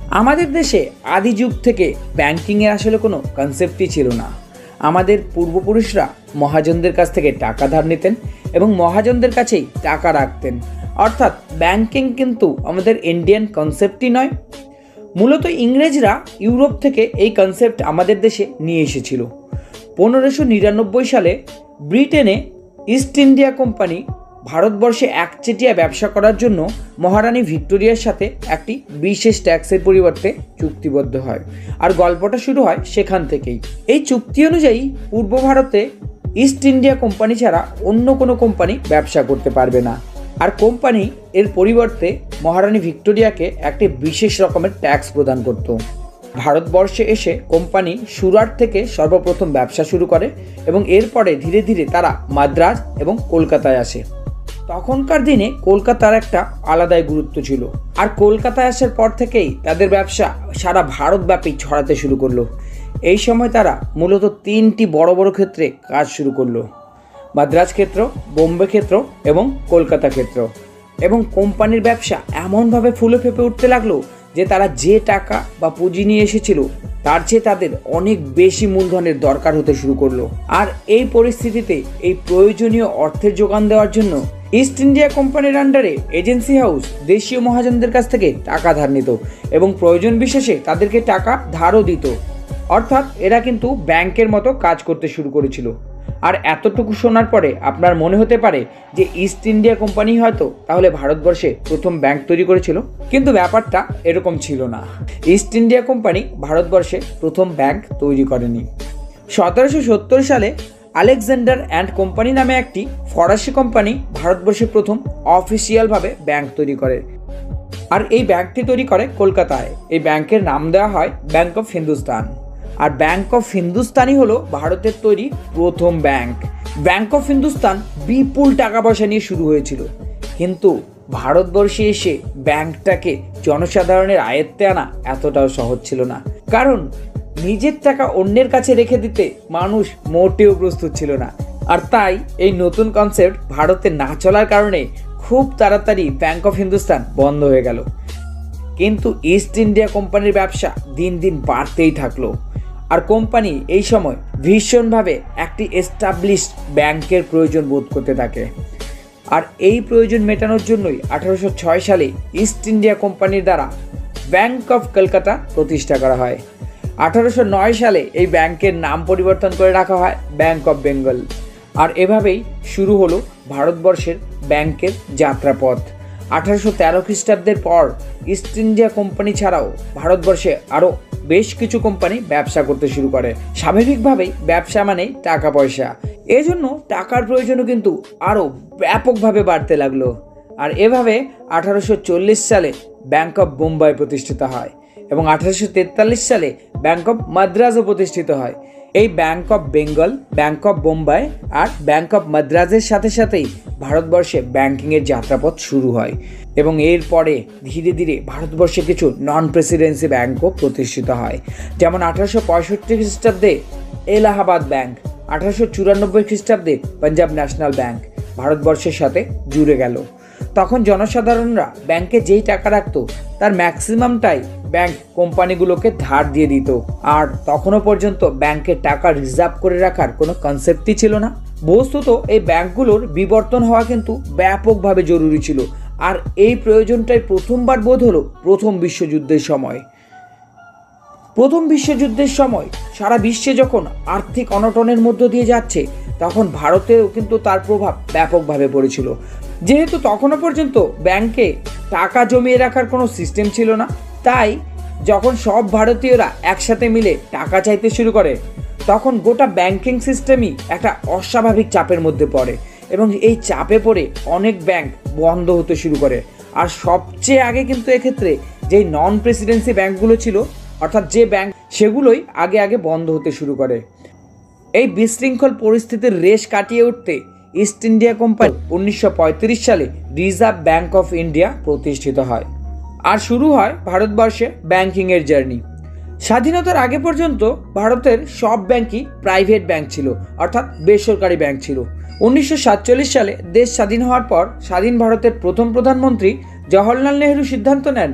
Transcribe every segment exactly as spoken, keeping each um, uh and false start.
আমাদের দেশে আদি যুগ থেকে ব্যাংকিংয়ের আসলে কোনো কনসেপ্টই ছিল না। আমাদের পূর্বপুরুষরা মহাজনদের কাছ থেকে টাকা ধার নিতেন এবং মহাজনদের কাছেই টাকা রাখতেন। অর্থাৎ ব্যাংকিং কিন্তু আমাদের ইন্ডিয়ান কনসেপ্টই নয়। মূলত ইংরেজরা ইউরোপ থেকে এই কনসেপ্ট আমাদের দেশে নিয়ে এসেছিল। পনেরোশো নিরানব্বই সালে ব্রিটেনে ইস্ট ইন্ডিয়া কোম্পানি ভারতবর্ষে একচেটিয়া ব্যবসা করার জন্য মহারানী ভিক্টোরিয়ার সাথে একটি বিশেষ ট্যাক্সের পরিবর্তে চুক্তিবদ্ধ হয়, আর গল্পটা শুরু হয় সেখান থেকেই। এই চুক্তি অনুযায়ী পূর্ব ভারতে ইস্ট ইন্ডিয়া কোম্পানি ছাড়া অন্য কোনো কোম্পানি ব্যবসা করতে পারবে না, আর কোম্পানি এর পরিবর্তে মহারানী ভিক্টোরিয়াকে একটি বিশেষ রকমের ট্যাক্স প্রদান করত। ভারতবর্ষে এসে কোম্পানি সুরাট থেকে সর্বপ্রথম ব্যবসা শুরু করে এবং এরপরে ধীরে ধীরে তারা মাদ্রাজ এবং কলকাতায় আসে। তখনকার দিনে কলকাতার একটা আলাদাই গুরুত্ব ছিল, আর কলকাতায় আসার পর থেকেই তাদের ব্যবসা সারা ভারতব্যাপী ছড়াতে শুরু করলো। এই সময় তারা মূলত তিনটি বড় বড় ক্ষেত্রে কাজ শুরু করলো: মাদ্রাজ ক্ষেত্র, বোম্বে ক্ষেত্র এবং কলকাতা ক্ষেত্র। এবং কোম্পানির ব্যবসা এমনভাবে ফুলে ফেঁপে উঠতে লাগলো যে তারা যে টাকা বা পুঁজি নিয়ে এসেছিল তার চেয়ে তাদের অনেক বেশি মূলধনের দরকার হতে শুরু করলো। আর এই পরিস্থিতিতে এই প্রয়োজনীয় অর্থের যোগান দেওয়ার জন্য ইস্ট ইন্ডিয়া কোম্পানির আন্ডারে এজেন্সি হাউস দেশীয় মহাজনদের কাছ থেকে টাকা ধার নিত এবং প্রয়োজন বিশেষে তাদেরকে টাকা ধারও দিত। অর্থাৎ এরা কিন্তু ব্যাংকের মতো কাজ করতে শুরু করেছিল। আর এতটুকু শোনার পরে আপনার মনে হতে পারে যে ইস্ট ইন্ডিয়া কোম্পানি হয়তো তাহলে ভারতবর্ষে প্রথম ব্যাংক তৈরি করেছিল, কিন্তু ব্যাপারটা এরকম ছিল না। ইস্ট ইন্ডিয়া কোম্পানি ভারতবর্ষে প্রথম ব্যাংক তৈরি করেনি। সতেরোশো সত্তর সালে আলেকজান্ডার অ্যান্ড কোম্পানি নামে একটি ফরাসি কোম্পানি ভারতবর্ষে প্রথম অফিসিয়ালভাবে ব্যাংক তৈরি করে, আর এই ব্যাংকটি তৈরি করে কলকাতায়। এই ব্যাংকের নাম দেওয়া হয় ব্যাংক অফ হিন্দুস্তান। আর ব্যাংক অফ হিন্দুস্তানই হলো ভারতের তৈরি প্রথম ব্যাংক। ব্যাংক অফ হিন্দুস্তান বিপুল টাকা পয়সা নিয়ে শুরু হয়েছিল, কিন্তু ভারতবর্ষে এসে ব্যাংকটাকে জনসাধারণের আয়ত্তে আনা এতটাও সহজ ছিল না, কারণ নিজের টাকা অন্যের কাছে রেখে দিতে মানুষ মোটেও প্রস্তুত ছিল না। আর তাই এই নতুন কনসেপ্ট ভারতে না চলার কারণে খুব তাড়াতাড়ি ব্যাংক অফ হিন্দুস্তান বন্ধ হয়ে গেল। কিন্তু ইস্ট ইন্ডিয়া কোম্পানির ব্যবসা দিন দিন বাড়তেই থাকলো, আর কোম্পানি এই সময় ভীষণভাবে একটি এস্টাবলিশড ব্যাংকের প্রয়োজন বোধ করতে থাকে। আর এই প্রয়োজন মেটানোর জন্যই আঠারোশো ছয় সালে ইস্ট ইন্ডিয়া কোম্পানির দ্বারা ব্যাংক অফ কলকাতা প্রতিষ্ঠা করা হয়। আঠারোশো নয় সালে এই ব্যাংকের নাম পরিবর্তন করে রাখা হয় ব্যাংক অফ বেঙ্গল। আর এভাবেই শুরু হলো ভারতবর্ষের ব্যাংকের যাত্রাপথ। আঠারোশো তেরো খ্রিস্টাব্দের পর ইস্ট ইন্ডিয়া কোম্পানি ছাড়াও ভারতবর্ষে আরও বেশ কিছু কোম্পানি ব্যবসা করতে শুরু করে। স্বাভাবিকভাবেই ব্যবসা মানে টাকা পয়সা, এজন্য টাকার প্রয়োজনও কিন্তু আরও ব্যাপকভাবে বাড়তে লাগলো। আর এভাবে আঠারোশো চল্লিশ সালে ব্যাংক অফ বোম্বাই প্রতিষ্ঠিত হয় এবং আঠারোশো তেতাল্লিশ সালে ব্যাংক অফ মাদ্রাজও প্রতিষ্ঠিত হয়। এই bank of Bengal, bank of Bombay আর ব্যাংক অফ মাদ্রাজের সাথে সাথেই ভারতবর্ষে ব্যাংকিংয়ের যাত্রাপথ শুরু হয় এবং এরপরে ধীরে ধীরে ভারতবর্ষে কিছু নন প্রেসিডেন্সি ব্যাংকও প্রতিষ্ঠিত হয়। যেমন আঠারোশো পঁয়ষট্টি খ্রিস্টাব্দে এলাহাবাদ ব্যাংক, আঠারোশো চুরানব্বই খ্রিস্টাব্দে পাঞ্জাব ন্যাশনাল ব্যাংক ভারতবর্ষের সাথে জুড়ে গেল। তখন জনসাধারণরা ব্যাংকে যেই টাকা রাখতো তার ম্যাক্সিমামটাই ব্যাংক কোম্পানিগুলোকে ধার দিয়ে দিত, আর তখনও পর্যন্ত ব্যাংকের টাকা রিজার্ভ করে রাখার কোনো কনসেপ্টই ছিল না। বস্তুত এই ব্যাংকগুলোর বিবর্তন হওয়া কিন্তু ব্যাপকভাবে জরুরি ছিল, আর এই প্রয়োজনটাই প্রথমবার বোধ হলো প্রথম বিশ্বযুদ্ধের সময়। প্রথম বিশ্বযুদ্ধের সময় সারা বিশ্বে যখন আর্থিক অনটনের মধ্য দিয়ে যাচ্ছে, তখন ভারতেও কিন্তু তার প্রভাব ব্যাপকভাবে পড়েছিল। যেহেতু তখনও পর্যন্ত ব্যাংকে টাকা জমিয়ে রাখার কোনো সিস্টেম ছিল না, তাই যখন সব ভারতীয়রা একসাথে মিলে টাকা চাইতে শুরু করে, তখন গোটা ব্যাংকিং সিস্টেমই একটা অস্বাভাবিক চাপের মধ্যে পড়ে এবং এই চাপে পড়ে অনেক ব্যাংক বন্ধ হতে শুরু করে। আর সবচেয়ে আগে কিন্তু এক্ষেত্রে যেই নন প্রেসিডেন্সি ব্যাংকগুলো ছিল, অর্থাৎ যে ব্যাংক, সেগুলোই আগে আগে বন্ধ হতে শুরু করে। এই বিশৃঙ্খল পরিস্থিতির রেশ কাটিয়ে উঠতে ইস্ট ইন্ডিয়া কোম্পানি উনিশশো পঁয়ত্রিশ সালে রিজার্ভ ব্যাংক অফ ইন্ডিয়া প্রতিষ্ঠিত হয়, আর শুরু হয় ভারতবর্ষে ব্যাংকিংয়ের জার্নি। স্বাধীনতার আগে পর্যন্ত ভারতের সব ব্যাংকই প্রাইভেট ব্যাংক ছিল, অর্থাৎ বেসরকারি ব্যাংক ছিল। উনিশশো সাতচল্লিশ সালে দেশ স্বাধীন হওয়ার পর স্বাধীন ভারতের প্রথম প্রধানমন্ত্রী জওহরলাল নেহরু সিদ্ধান্ত নেন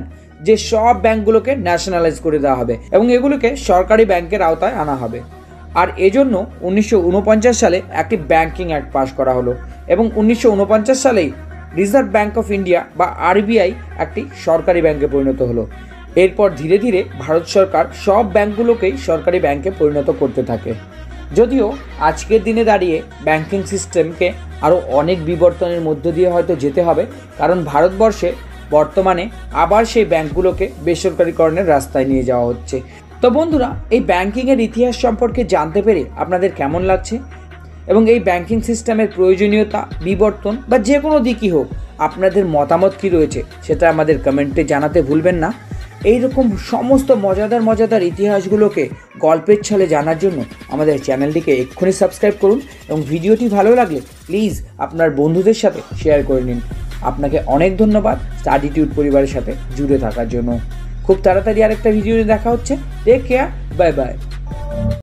যে সব ব্যাংকগুলোকে ন্যাশনালাইজ করে দেওয়া হবে এবং এগুলোকে সরকারি ব্যাংকের আওতায় আনা হবে। আর এজন্য উনিশশো উনপঞ্চাশ সালে একটি ব্যাংকিং অ্যাক্ট পাস করা হলো এবং উনিশশো উনপঞ্চাশ সালেই রিজার্ভ ব্যাংক অফ ইন্ডিয়া বা আরবিআই একটি সরকারি ব্যাংকে পরিণত হলো। এরপর ধীরে ধীরে ভারত সরকার সব ব্যাংকগুলোকেই সরকারি ব্যাংকে পরিণত করতে থাকে। যদিও আজকের দিনে দাঁড়িয়ে ব্যাংকিং সিস্টেমকে আরও অনেক বিবর্তনের মধ্য দিয়ে হয়তো যেতে হবে, কারণ ভারতবর্ষে বর্তমানে আবার সেই ব্যাংকগুলোকে বেসরকারিকরণের রাস্তায় নিয়ে যাওয়া হচ্ছে। তো বন্ধুরা, এই ব্যাংকিংয়ের ইতিহাস সম্পর্কে জানতে পেরে আপনাদের কেমন লাগছে এবং এই ব্যাংকিং সিস্টেমের প্রয়োজনীয়তা, বিবর্তন বা যে কোনো দিকই হোক, আপনাদের মতামত কী রয়েছে সেটা আমাদের কমেন্টে জানাতে ভুলবেন না। এই রকম সমস্ত মজাদার মজাদার ইতিহাসগুলোকে গল্পের ছলে জানার জন্য আমাদের চ্যানেলটিকে এক্ষুনি সাবস্ক্রাইব করুন এবং ভিডিওটি ভালো লাগলে প্লিজ আপনার বন্ধুদের সাথে শেয়ার করে নিন। আপনাকে অনেক ধন্যবাদ স্টাডিটিউড পরিবারের সাথে জুড়ে থাকার জন্য। খুব তাড়াতাড়ি আরেকটা ভিডিও দেখা হচ্ছে। Take care, bye by.